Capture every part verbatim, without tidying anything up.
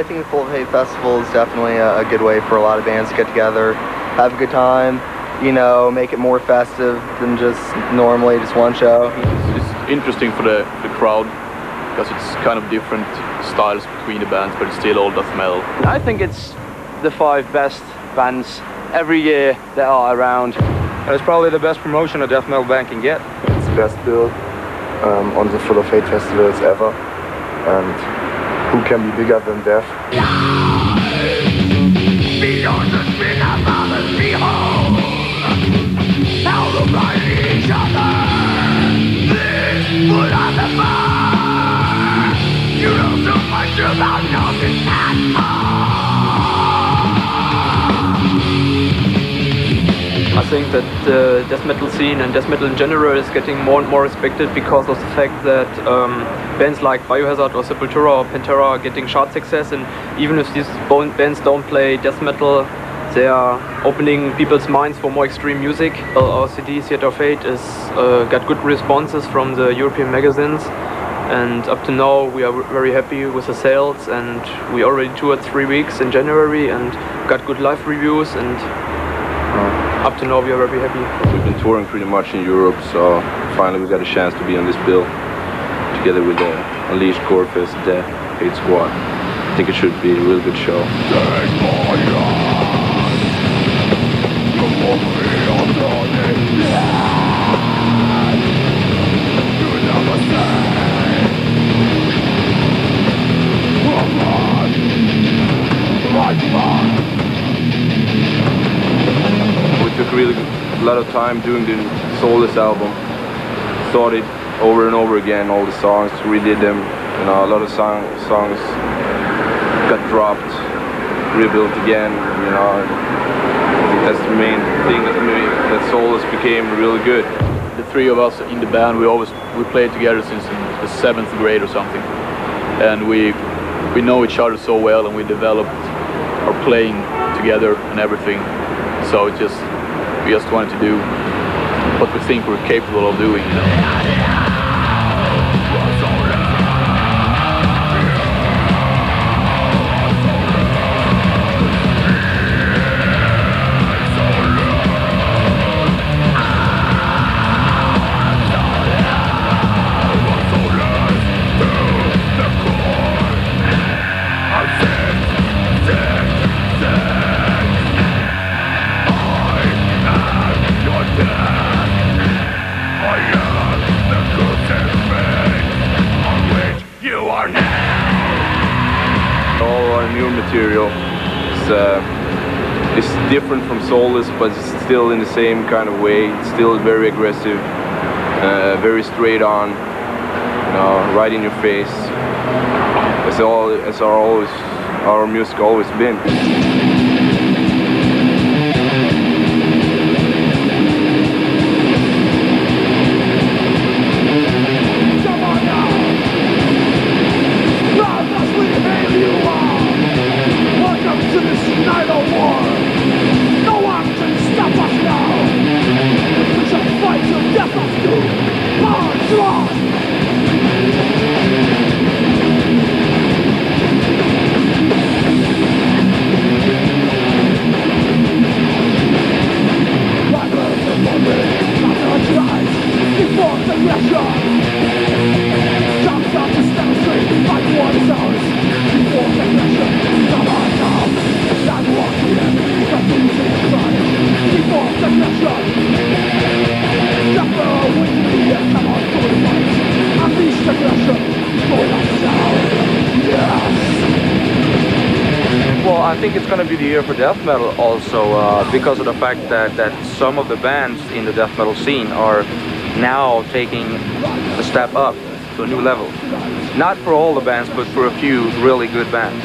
think the Full of Hate Festival is definitely a, a good way for a lot of bands to get together, have a good time, you know, make it more festive than just normally just one show. It's, it's interesting for the, the crowd because it's kind of different styles between the bands, but it's still all death metal. I think it's the five best bands every year that are around. It's probably the best promotion a death metal band can get. It's the best bill um, on the Full of Hate festivals ever, and who can be bigger than death? Beyond the spin of others, behold how to find each other. This foot on the bar. You know so much about nothing at all. I think that the death metal scene and death metal in general is getting more and more respected because of the fact that um, bands like Biohazard or Sepultura or Pantera are getting chart success, and even if these bands don't play death metal, they are opening people's minds for more extreme music. Uh, our C D, Theatre of Fate, is uh, got good responses from the European magazines, and up to now we are very happy with the sales, and we already toured three weeks in January and got good live reviews, and uh, up to now we are very happy. We've been touring pretty much in Europe, so finally we got a chance to be on this bill together with the Unleashed, Gorefest, Death, Hate Squad. I think it should be a real good show. We took really a lot of time doing the Soulless album. Thought it over and over again, all the songs, redid them. You know, a lot of song, songs got dropped, rebuilt again, you know. That's the main thing that made that Soulless became really good. The three of us in the band, we always we played together since the seventh grade or something, and we we know each other so well, and we developed our playing together and everything. So it just we just wanted to do what we think we're capable of doing, you know. All our new material is, uh, is different from Soulless, but it's still in the same kind of way. It's still very aggressive, uh, very straight on, you know, right in your face. As all, as our always, our music always been. Well, I think it's going to be the year for death metal also, uh, because of the fact that, that some of the bands in the death metal scene are now taking a step up to a new level. Not for all the bands, but for a few really good bands.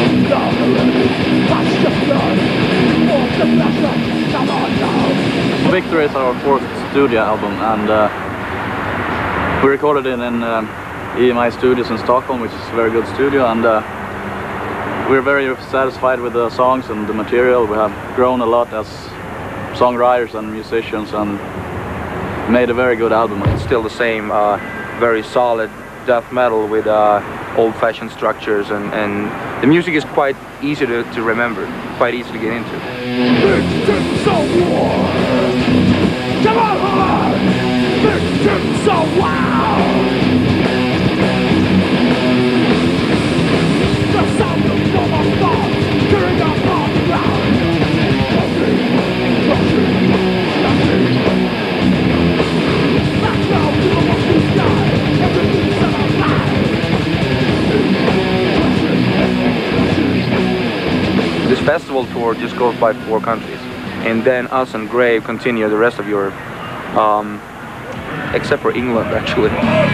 Victory is our fourth studio album, and uh, we recorded it in um, E M I Studios in Stockholm, which is a very good studio, and uh, we're very satisfied with the songs and the material. We have grown a lot as songwriters and musicians and made a very good album. It's still the same, uh, very solid death metal with uh, old-fashioned structures and, and the music is quite easy to, to remember, quite easy to get into. Victims of war! Come on, hard! Victims of wow! The sound of bomb thoughts carrying up on the ground. Nothing, nothing, nothing. That's now to the watch the sky. Everything's set on fire. This festival tour just goes by four countries, and then us and Grave continue the rest of Europe, um, except for England actually.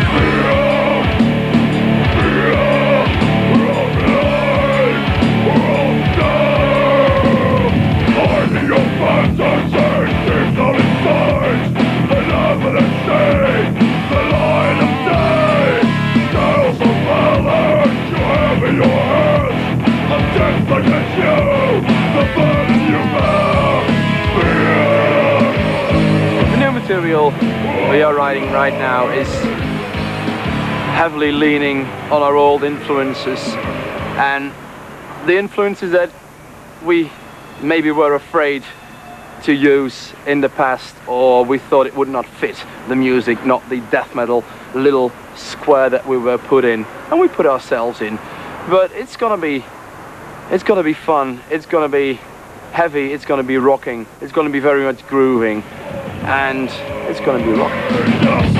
The new material we are writing right now is heavily leaning on our old influences, and the influences that we maybe were afraid to use in the past, or we thought it would not fit the music, not the death metal little square that we were put in, and we put ourselves in. But it's gonna be it's gonna be fun, it's gonna be heavy, it's gonna be rocking, it's gonna be very much grooving, and it's gonna be rocking.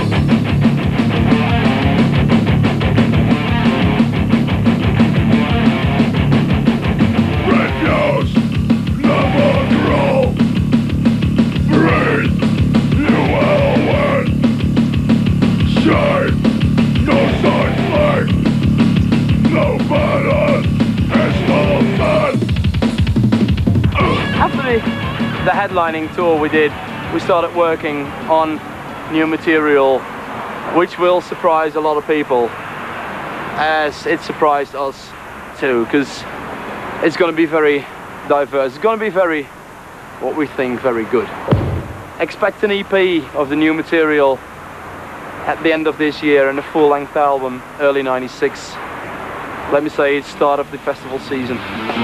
The headlining tour we did, we started working on new material, which will surprise a lot of people, as it surprised us too, because it's going to be very diverse. It's going to be very, what we think, very good. Expect an E P of the new material at the end of this year and a full-length album early ninety-six. Let me say, it's start of the festival season.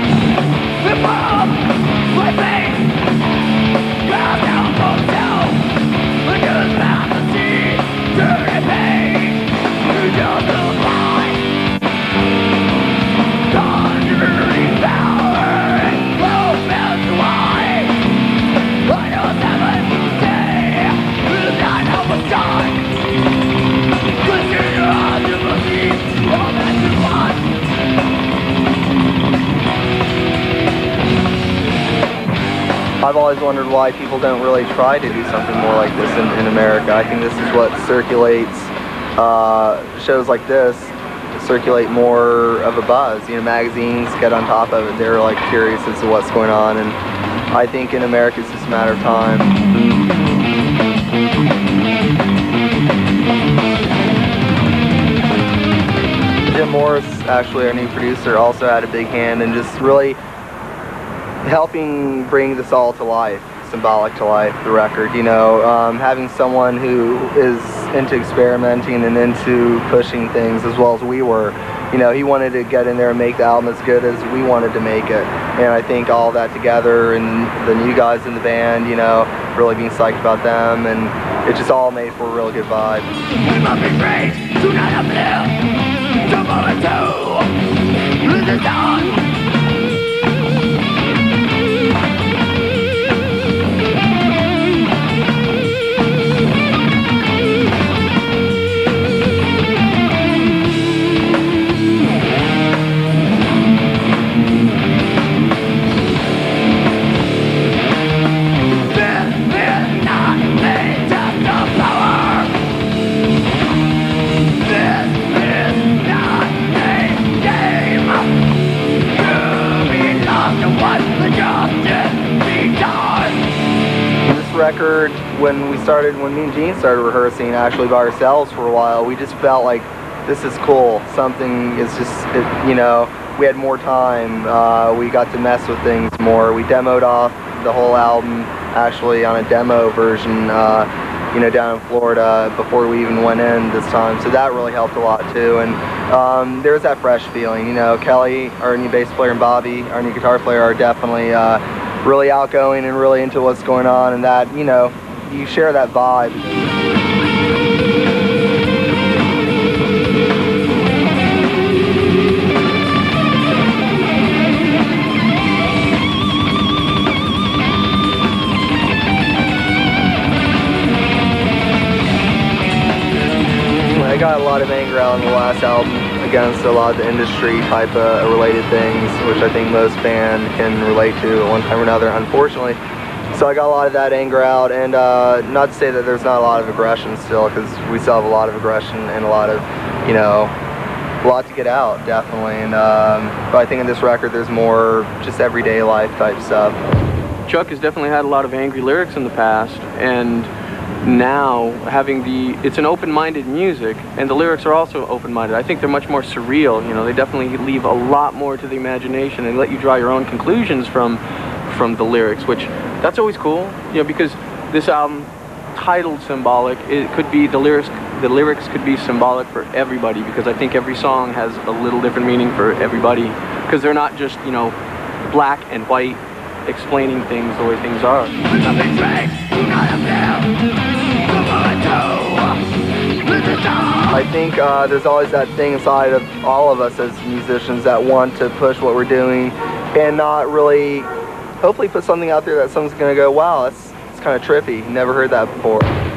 I've always wondered why people don't really try to do something more like this in, in America. I think this is what circulates uh, shows like this, circulate more of a buzz. You know, magazines get on top of it. They're like curious as to what's going on, and I think in America it's just a matter of time. Jim Morris, actually our new producer, also had a big hand in just really helping bring this all to life, symbolic to life, the record. You know, um, having someone who is into experimenting and into pushing things as well as we were. You know, he wanted to get in there and make the album as good as we wanted to make it. And I think all that together, and the new guys in the band, you know, really being psyched about them, and it just all made for a real good vibe. We must be great, tonight I'm blue, tomorrow too, this is done. Record, when we started, when me and Gene started rehearsing actually by ourselves for a while, we just felt like this is cool. Something is just, it, you know, we had more time. Uh, we got to mess with things more. We demoed off the whole album actually on a demo version uh, you know, down in Florida before we even went in this time. So that really helped a lot too. And um, there was that fresh feeling. You know, Kelly, our new bass player, and Bobby, our new guitar player, are definitely uh, really outgoing and really into what's going on, and that, you know, you share that vibe. I got a lot of anger out in the last album against a lot of the industry type of related things, which I think most fans can relate to at one time or another, unfortunately. So I got a lot of that anger out, and uh, not to say that there's not a lot of aggression still, because we still have a lot of aggression and a lot of, you know, a lot to get out, definitely. And um, but I think in this record there's more just everyday life type stuff. Chuck has definitely had a lot of angry lyrics in the past, and now having the, it's an open-minded music, and the lyrics are also open-minded. I think they're much more surreal. You know, they definitely leave a lot more to the imagination and let you draw your own conclusions from from the lyrics, which that's always cool. You know, because this album, titled Symbolic, it could be, the lyrics the lyrics could be symbolic for everybody, because I think every song has a little different meaning for everybody, because they're not just, you know, black and white explaining things the way things are. I think uh, there's always that thing inside of all of us as musicians that want to push what we're doing and not really, hopefully put something out there that someone's going to go, wow, that's, that's kind of trippy, never heard that before.